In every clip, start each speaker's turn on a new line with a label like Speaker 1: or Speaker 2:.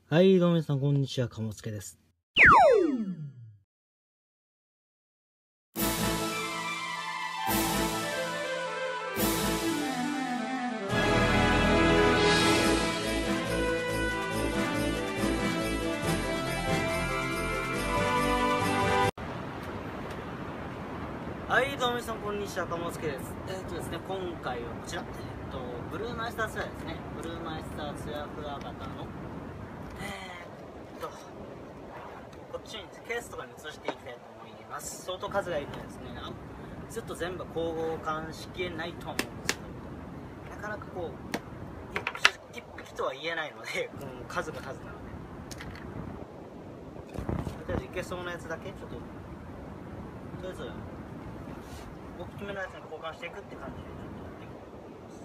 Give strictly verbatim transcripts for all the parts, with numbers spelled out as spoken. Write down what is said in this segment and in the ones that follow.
Speaker 1: はい、どうも皆さん、こんにちは、かもつけです。はい、どうも皆さん、こんにちは、かもつけです。えっとですね、今回はこちら、えっと、ブルーマイスターツアーですね。ブルーマイスターツアークワガタの、えー、っと、こっちにケースとかに移していきたいと思います。相当数がいるのでですね、ずっと全部交互換しきれないと思うんですけど、なかなかこう、一匹とは言えないので、この数が数なので、とりあえずいけそうなやつだけ、ちょっと、とりあえず、大きめのやつに交換していくって感じで、ちょっとやっていこうと思います。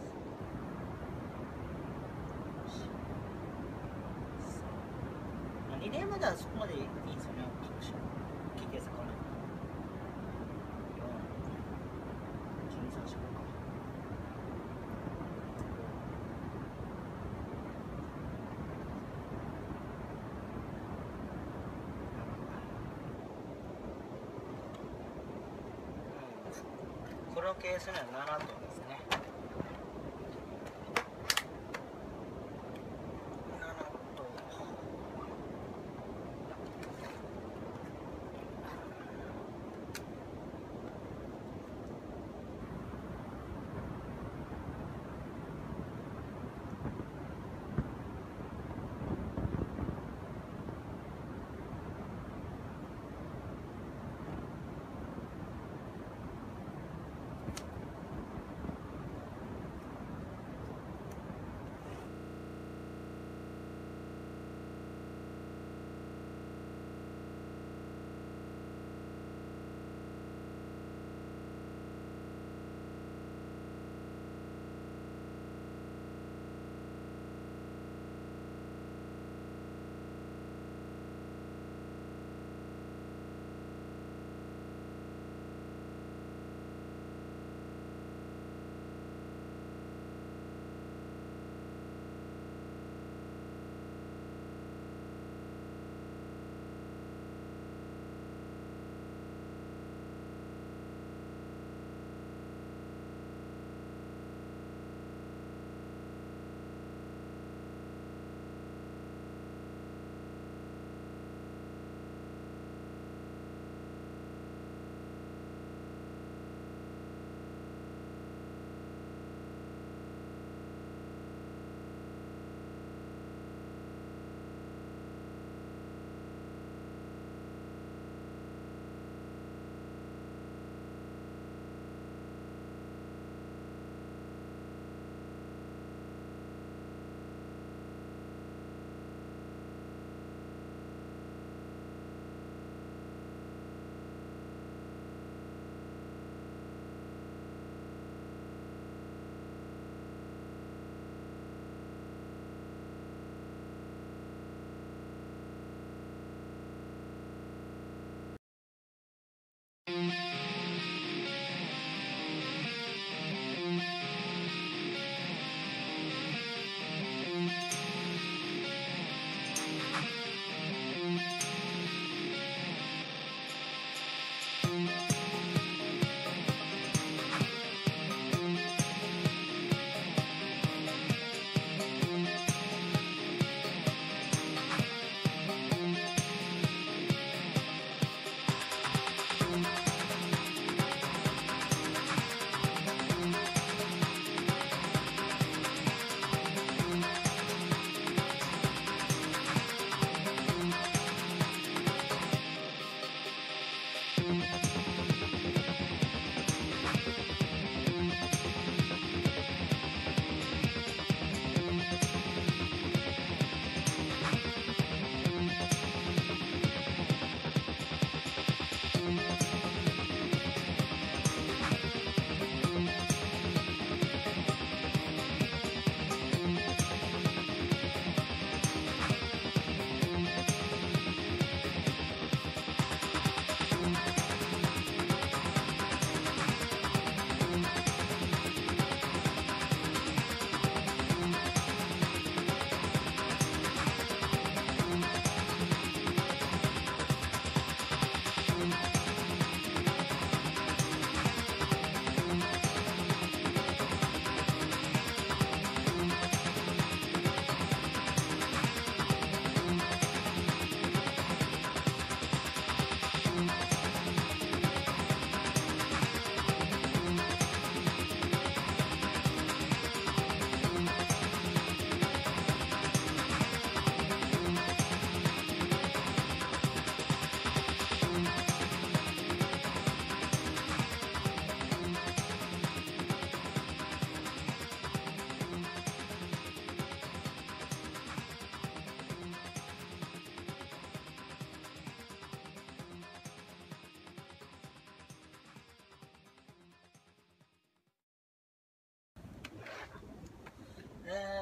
Speaker 1: まあ、に例まではそこまでいいんですよね、大きくし大きいケース買わないと。いち、に、さん、よん、ごか。このケースにはななトンですね。ななトン。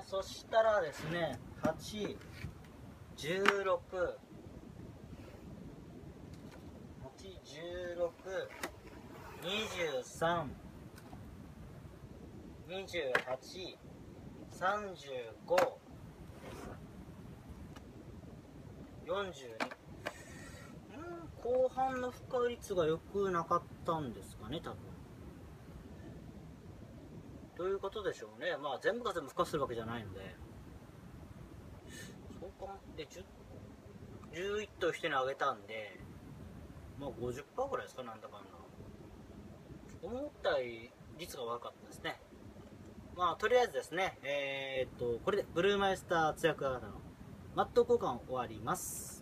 Speaker 1: ー、そしたらですね、はち、じゅうろく、はち、じゅうろく、にじゅうさん、にじゅうはち、さんじゅうご、よんじゅうに。うん、後半の負荷率が良くなかったんですかね、多分。ということでしょうね。まあ全部が全部負荷するわけじゃないので。そうかで、じゅう、じゅういち頭人にあげたんで、まあ ごじゅっパーセント ぐらいですか、なんだかんだ。思ったより率が悪かったですね。まあとりあえずですね、えー、っと、これでブルーマイスター通訳型のマット交換終わります。